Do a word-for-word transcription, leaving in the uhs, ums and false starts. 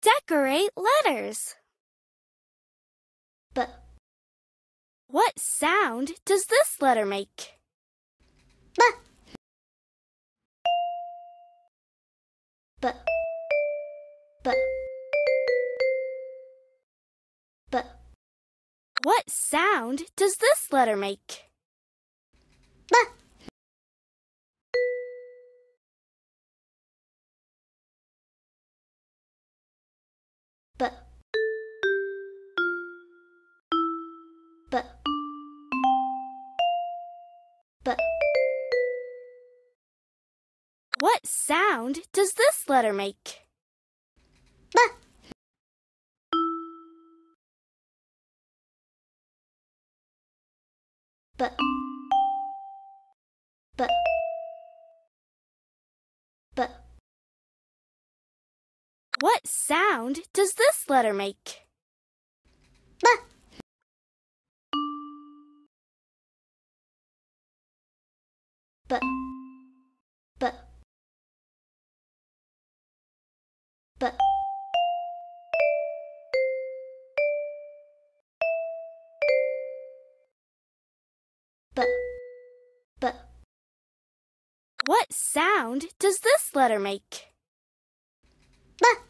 Decorate letters. B. What sound does this letter make? B. B. B. B. What sound does this letter make? B. B. B. B. What sound does this letter make? B. B. B. B. What sound does this letter make? B. B. B. B. B. B. What sound does this letter make? B.